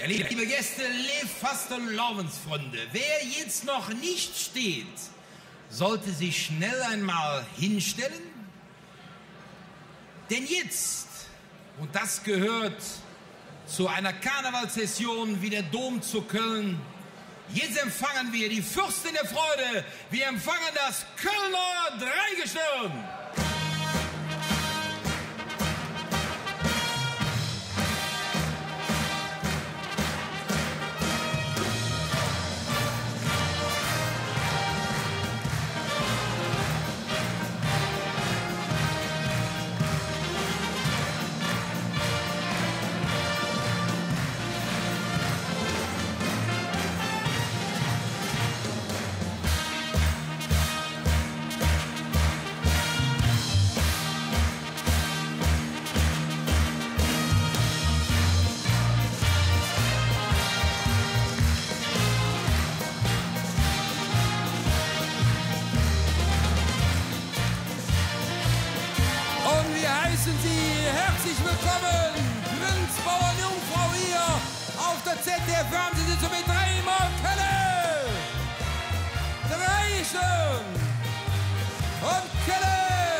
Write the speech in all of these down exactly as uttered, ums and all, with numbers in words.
Liebe Gäste, liebe Fastelovensfreunde, wer jetzt noch nicht steht, sollte sich schnell einmal hinstellen. Denn jetzt, und das gehört zu einer Karnevalssession wie der Dom zu Köln, jetzt empfangen wir die Fürstin der Freude. Wir empfangen das Kölner Dreigestirn. Heißen Sie herzlich willkommen, Prinz, Bauern, Jungfrau hier auf der Z D F-Fernsehsitzung mit dreimal Kölle, Dreigestirn und Kölle.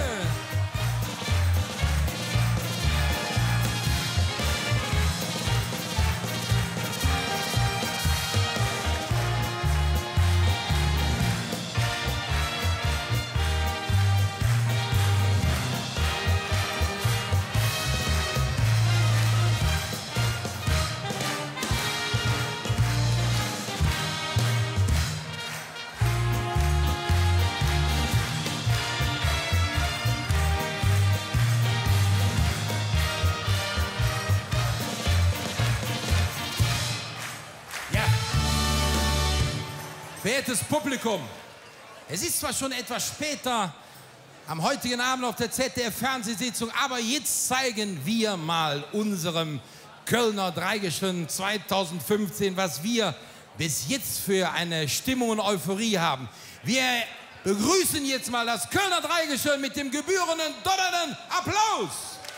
Verehrtes Publikum, es ist zwar schon etwas später am heutigen Abend auf der Z D F-Fernsehsitzung, aber jetzt zeigen wir mal unserem Kölner Dreigestirn zweitausendfünfzehn, was wir bis jetzt für eine Stimmung und Euphorie haben. Wir begrüßen jetzt mal das Kölner Dreigestirn mit dem gebührenden, donnernden Applaus.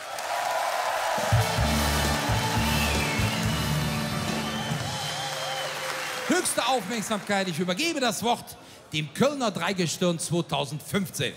Höchste Aufmerksamkeit, ich übergebe das Wort dem Kölner Dreigestirn zweitausendfünfzehn.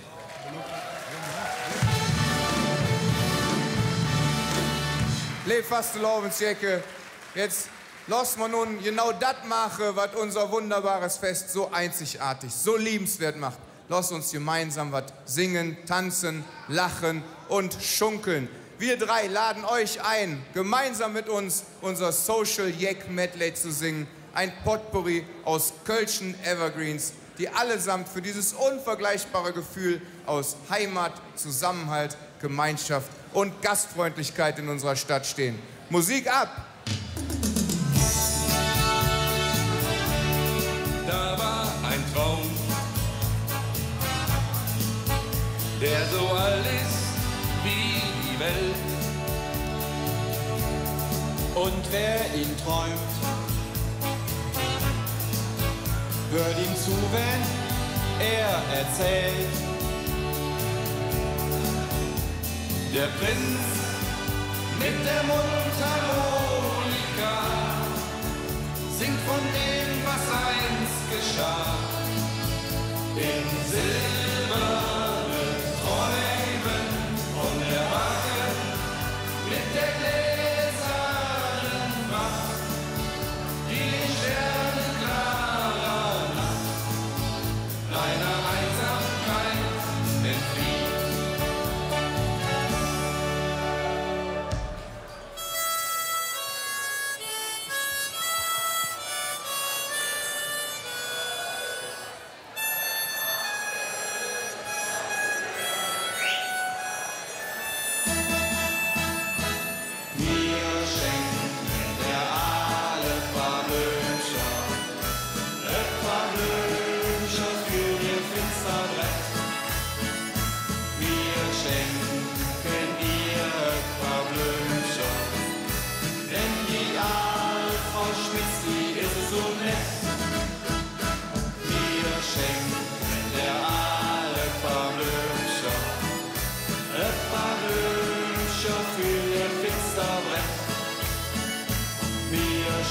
Liebe Fastelovensjäcke, jetzt lassen wir nun genau das machen, was unser wunderbares Fest so einzigartig, so liebenswert macht. Lass uns gemeinsam was singen, tanzen, lachen und schunkeln. Wir drei laden euch ein, gemeinsam mit uns unser Social Jack Medley zu singen. Ein Potpourri aus Kölschen Evergreens, die allesamt für dieses unvergleichbare Gefühl aus Heimat, Zusammenhalt, Gemeinschaft und Gastfreundlichkeit in unserer Stadt stehen. Musik ab! Da war ein Traum, der so alt ist wie die Welt. Und wer ihn träumt, hört ihm zu, wenn er erzählt. Der Prinz mit der Mundharmonika singt von dem, was einst geschah. In silbernen Träumen von der Wache mit der gläsernen Macht, die den sternenklarer Nacht deiner Einsamkeit entflieht.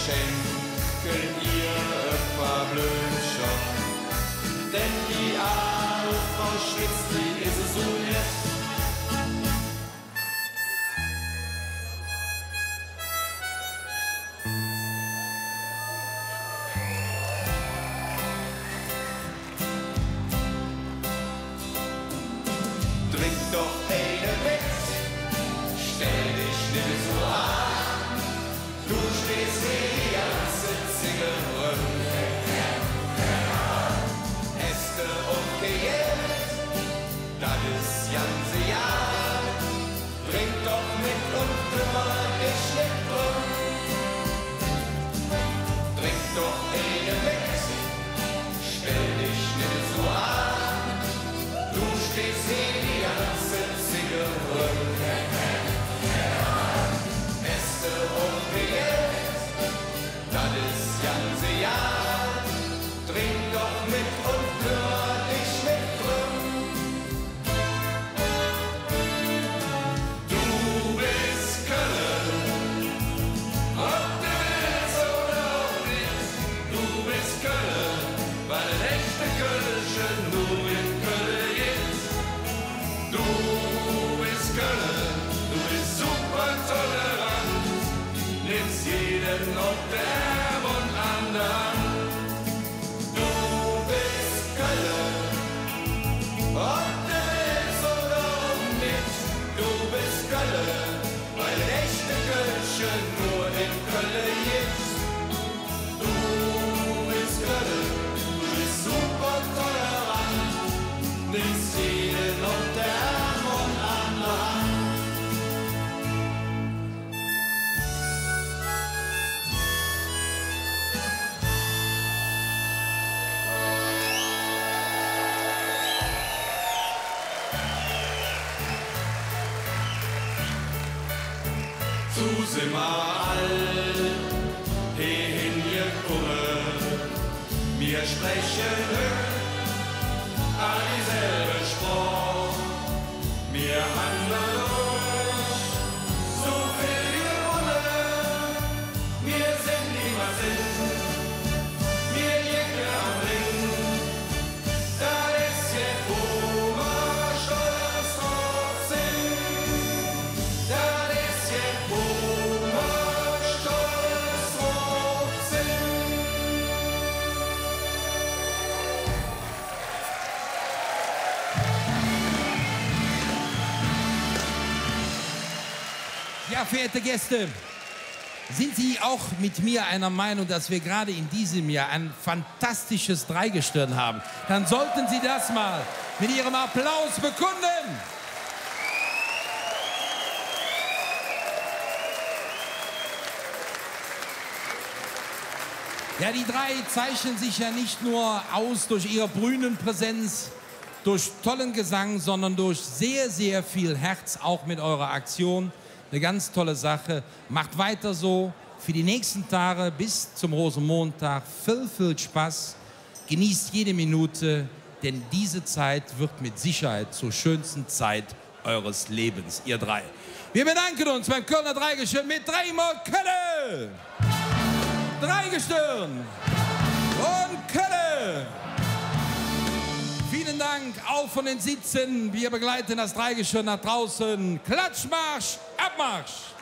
schenken ihr ein paar Blümchen. Denn die arme Frau Schmitz, die ist so nett. Trink doch eine mit, stell dich nicht so an. Du stehst hier die ganze Zigarre. Äste und Geld, das ist ganze Jahr. Trink doch mit und kümmer dich nicht drum. Trink doch eine mit, stell dich nicht so an. Du stehst hier die ganze Zigarre. Äste und Geld, das ist ganze Jahr. Trink doch mit und kümmer dich nicht drum. Du bist Köln, ob du willst oder auch nicht. Du bist Köln, weil ein echter Kölsche nur in Köln gibt. Du bist Köln, du bist super tolerant, nimmst jeden und der und anderen. Du bist Köln, ob du willst oder auch nicht. Du bist Köln, weil ein echter Kölsche nur in Köln gibt. Du bist Köln, du bist super tolerant, nimmst jeden und der und anderen. So sind wir all hierhin gekommen. Wir sprechen all dieselbe Sprache. Wir handeln durch so viel gewonnen. Wir sind die wir sind. Wir jäcken am Ring. Da ist jetzt wo wir stolz drauf sind. Da ist jetzt wo wir stolz drauf sind. Ja, verehrte Gäste, sind Sie auch mit mir einer Meinung, dass wir gerade in diesem Jahr ein fantastisches Dreigestirn haben? Dann sollten Sie das mal mit Ihrem Applaus bekunden. Ja, die drei zeichnen sich ja nicht nur aus durch ihre Bühnenpräsenz, durch tollen Gesang, sondern durch sehr, sehr viel Herz, auch mit eurer Aktion. Eine ganz tolle Sache. Macht weiter so. Für die nächsten Tage bis zum Rosenmontag viel, viel Spaß. Genießt jede Minute, denn diese Zeit wird mit Sicherheit zur schönsten Zeit eures Lebens, ihr drei. Wir bedanken uns beim Kölner Dreigestirn mit dreimal Köln. Dreigestirn und Köln. Vielen Dank, auf von den Sitzen. Wir begleiten das Dreigestirn nach draußen. Klatschmarsch, Abmarsch.